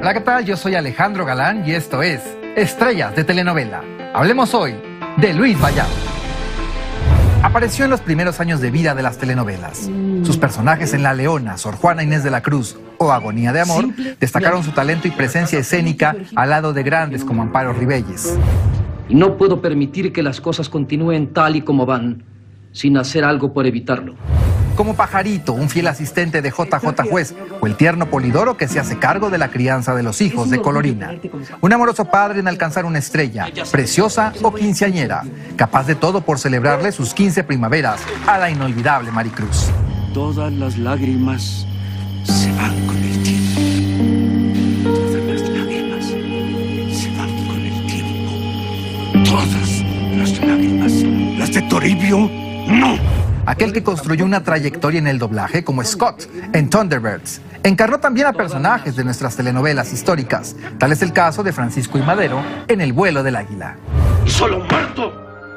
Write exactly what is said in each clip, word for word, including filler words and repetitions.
Hola, ¿qué tal? Yo soy Alejandro Galán y esto es Estrellas de Telenovela. Hablemos hoy de Luis Vallardo. Apareció en los primeros años de vida de las telenovelas. Sus personajes en La Leona, Sor Juana Inés de la Cruz o Agonía de Amor destacaron su talento y presencia escénica al lado de grandes como Amparo Rivelles. Y no puedo permitir que las cosas continúen tal y como van, sin hacer algo por evitarlo. Como Pajarito, un fiel asistente de J J Juez, o el tierno Polidoro que se hace cargo de la crianza de los hijos de Colorina. Un amoroso padre en alcanzar una estrella, preciosa o quinceañera, capaz de todo por celebrarle sus quince primaveras a la inolvidable Maricruz. Todas las lágrimas se van con el tiempo. Todas las lágrimas se van con el tiempo. Todas las lágrimas. Las de Toribio, no. Aquel que construyó una trayectoria en el doblaje como Scott en Thunderbirds. Encarnó también a personajes de nuestras telenovelas históricas. Tal es el caso de Francisco I. Madero en El vuelo del águila. Y solo muerto,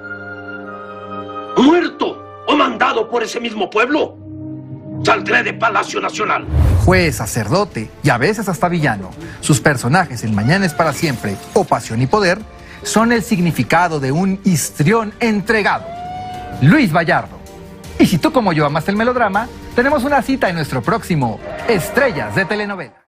muerto o mandado por ese mismo pueblo, saldré de Palacio Nacional. Juez, sacerdote y a veces hasta villano. Sus personajes en Mañana es para siempre o Pasión y Poder son el significado de un histrión entregado. Luis Vallardo. Y si tú como yo amas el melodrama, tenemos una cita en nuestro próximo Estrellas de Telenovela.